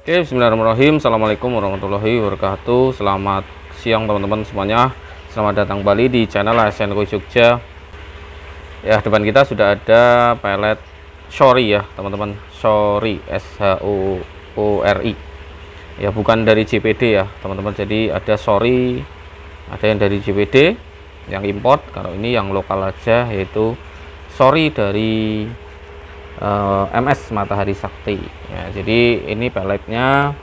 Oke, bismillahirrahmanirrahim. Assalamualaikum warahmatullahi wabarakatuh. Selamat siang teman-teman semuanya. Selamat datang kembali di channel ASN Koi Jogja. Ya, depan kita sudah ada pelet Shori ya teman-teman. Shori, SHORI. Ya, bukan dari JPD ya teman-teman. Jadi ada Shori, ada yang dari JPD, yang import. Kalau ini yang lokal aja, yaitu Shori dari MS Matahari Sakti ya. Jadi ini peletnya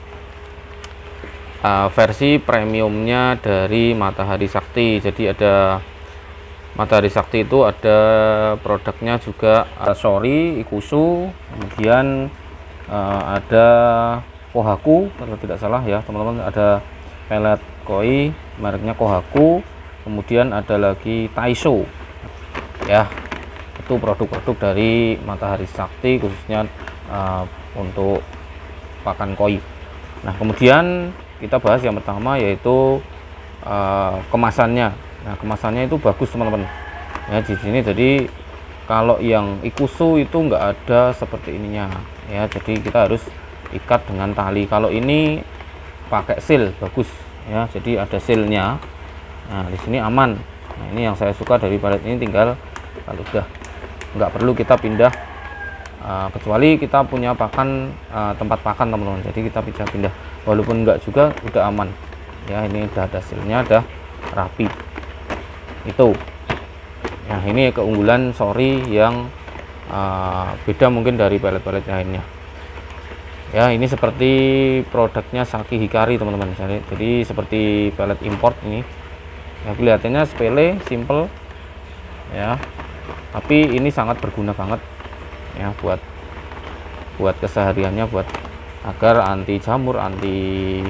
versi premiumnya dari Matahari Sakti. Jadi ada Matahari Sakti itu ada produknya juga, Shori, Ikusu, kemudian ada Kohaku kalau tidak salah ya teman-teman. Ada pelet koi mereknya Kohaku, kemudian ada lagi Taisho ya. Itu produk-produk dari Matahari Sakti khususnya untuk pakan koi. Nah, kemudian kita bahas yang pertama yaitu kemasannya. Nah, kemasannya itu bagus teman-teman ya. Di sini jadi kalau yang Ikusu itu enggak ada seperti ininya ya, jadi kita harus ikat dengan tali. Kalau ini pakai seal, bagus ya, jadi ada sealnya. Nah, di sini aman. Nah, ini yang saya suka dari pelet ini. Tinggal kalau udah nggak perlu kita pindah, kecuali kita punya pakan, tempat pakan teman-teman, jadi kita bisa pindah. Walaupun enggak juga udah aman ya. Ini udah ada hasilnya, udah rapi itu. Nah, ini keunggulan Shori yang beda mungkin dari pelet-pelet lainnya ya. Ini seperti produknya Saki Hikari teman-teman. Jadi seperti pelet import ini ya, kelihatannya sepele, simple ya, tapi ini sangat berguna banget ya buat kesehariannya, buat agar anti jamur, anti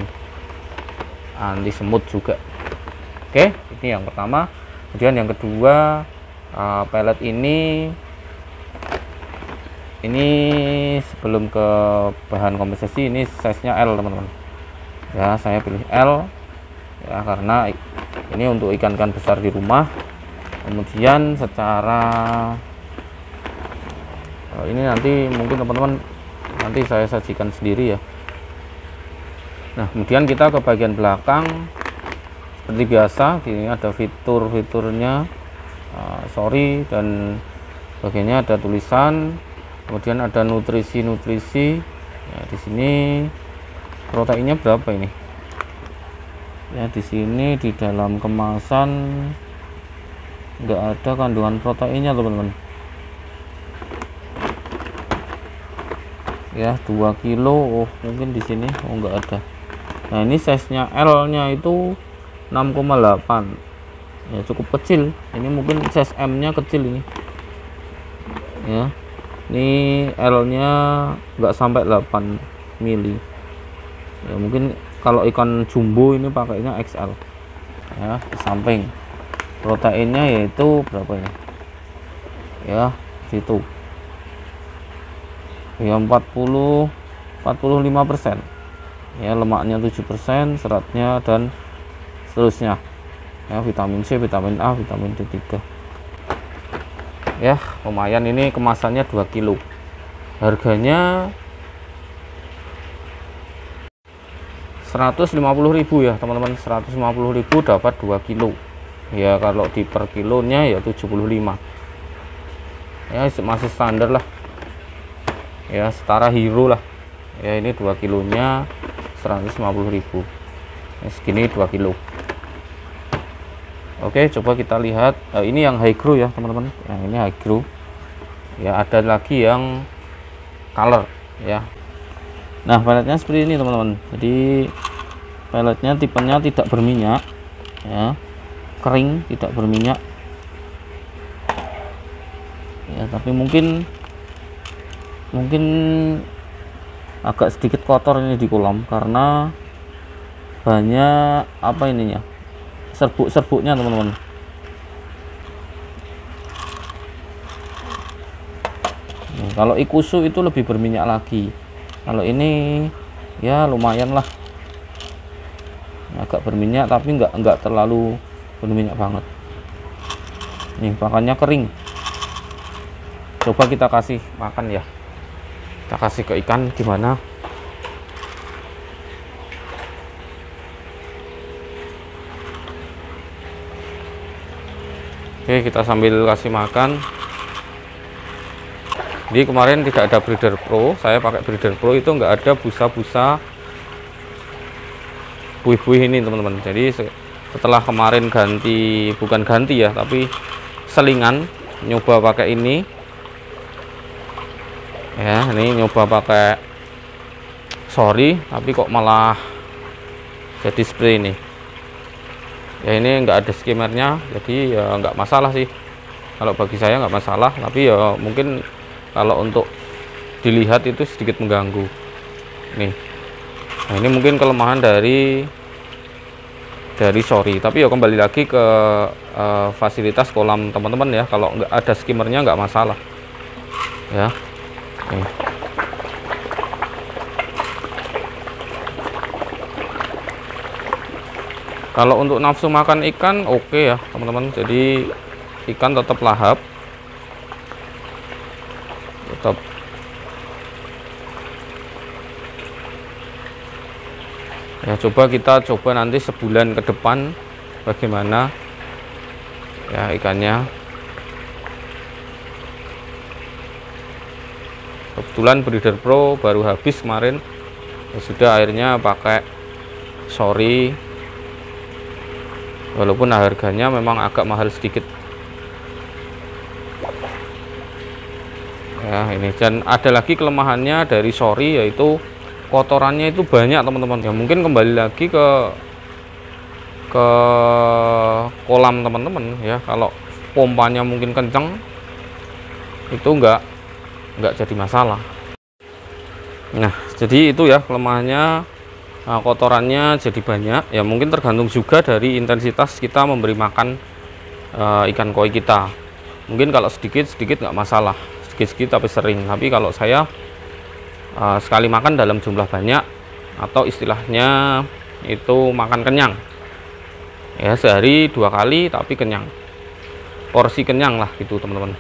semut juga. Oke, ini yang pertama. Kemudian yang kedua, pelet ini sebelum ke bahan kompensasi, ini size nya L teman-teman ya. Saya pilih L ya karena ini untuk ikan-ikan besar di rumah. Kemudian secara ini nanti mungkin teman-teman nanti saya sajikan sendiri ya. Nah, kemudian kita ke bagian belakang seperti biasa. Ini ada fitur-fiturnya, Shori, dan bagiannya ada tulisan. Kemudian ada nutrisi ya. Di sini proteinnya berapa ini ya. Di sini di dalam kemasan nggak ada kandungan proteinnya teman-teman ya. 2 kilo, oh mungkin di sini nggak ada. Nah, ini size nya L nya itu 6,8 ya, cukup kecil. Ini mungkin size M nya kecil ini ya. Ini L nya nggak sampai 8 mili ya. Mungkin kalau ikan jumbo ini pakainya XL ya. Di samping proteinnya yaitu berapa ini ya, situ ya, 45% ya, lemaknya 7%, seratnya dan seterusnya ya, vitamin C, vitamin A, vitamin D3 ya. Lumayan, ini kemasannya 2 kilo. Harganya 150.000 ya teman-teman. 150.000 dapat 2 kilo ya. Kalau di per kilonya ya 75 ya, masih standar lah ya, setara Hero lah ya. Ini 2 kilonya 150.000 ya, segini 2 kilo. Oke, coba kita lihat. Ini yang high grow ya teman-teman. Yang ini high grow ya. Ada lagi yang color ya. Nah, peletnya seperti ini teman-teman. Jadi peletnya tipenya tidak berminyak ya, kering, tidak berminyak ya, tapi mungkin agak sedikit kotor ini di kolam karena banyak apa ininya, serbuk-serbuknya teman-teman. Kalau Ikusu itu lebih berminyak lagi. Kalau ini ya lumayan lah, agak berminyak tapi enggak terlalu berminyak banget. Nih, pakannya kering. Coba kita kasih makan ya. Kita kasih ke ikan gimana. Oke, kita sambil kasih makan. Jadi kemarin tidak ada breeder pro, saya pakai breeder pro itu nggak ada busa-busa buih-buih ini teman-teman. Jadi setelah kemarin bukan ganti ya, tapi selingan, nyoba pakai ini ya, ini nyoba pakai sorry, tapi kok malah jadi spray ini ya. Ini nggak ada skimmernya, jadi ya nggak masalah sih, kalau bagi saya nggak masalah, tapi ya mungkin kalau untuk dilihat itu sedikit mengganggu nih. Nah, ini mungkin kelemahan dari sorry, tapi ya kembali lagi ke fasilitas kolam teman-teman ya. Kalau nggak ada skimmernya nggak masalah ya. Nih. Kalau untuk nafsu makan ikan oke ya teman-teman, jadi ikan tetap lahap, tetap ya. Kita coba nanti sebulan ke depan bagaimana ya ikannya. Kebetulan breeder pro baru habis kemarin ya, sudah akhirnya pakai sorry, walaupun harganya memang agak mahal sedikit ya. Ini dan ada lagi kelemahannya dari sorry, yaitu kotorannya itu banyak teman-teman ya. Mungkin kembali lagi ke kolam teman-teman ya. Kalau pompanya mungkin kencang itu enggak jadi masalah. Nah, jadi itu ya kelemahannya. Nah, kotorannya jadi banyak ya, mungkin tergantung juga dari intensitas kita memberi makan ikan koi kita. Mungkin kalau sedikit nggak masalah, sedikit tapi sering. Tapi kalau saya sekali makan dalam jumlah banyak, atau istilahnya itu makan kenyang ya, sehari 2 kali tapi kenyang, porsi kenyang lah gitu teman-teman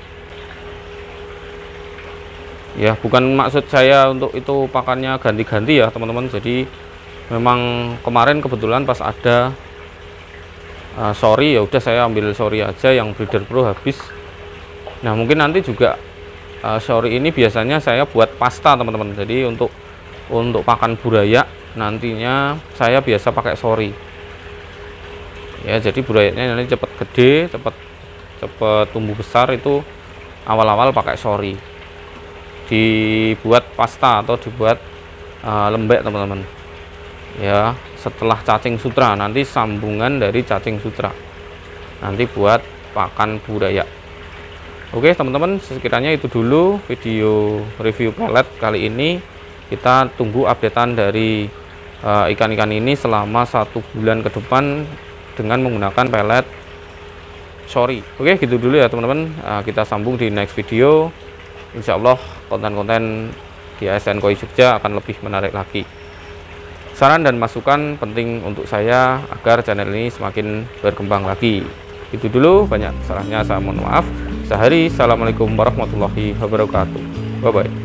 ya. Bukan maksud saya untuk itu pakannya ganti-ganti ya teman-teman. Jadi memang kemarin kebetulan pas ada sorry, ya udah saya ambil sorry aja, yang breeder pro habis. Nah, mungkin nanti juga sorry ini biasanya saya buat pasta teman-teman. Jadi untuk pakan buraya nantinya saya biasa pakai sorry ya. Jadi burayanya nanti cepat gede, cepat tumbuh besar, itu awal-awal pakai sorry, dibuat pasta atau dibuat lembek teman-teman ya. Setelah cacing sutra, nanti sambungan dari cacing sutra nanti buat pakan buraya. Oke teman-teman, sekiranya itu dulu video review pelet kali ini. Kita tunggu updatean dari ikan-ikan ini selama 1 bulan ke depan dengan menggunakan pelet sorry. Oke, gitu dulu ya teman-teman. Kita sambung di next video. Insya Allah konten-konten di ASN Koi Jogja akan lebih menarik lagi. Saran dan masukan penting untuk saya agar channel ini semakin berkembang lagi. Itu dulu, banyak salahnya saya mohon maaf. Sehari, assalamualaikum warahmatullahi wabarakatuh. Bye bye.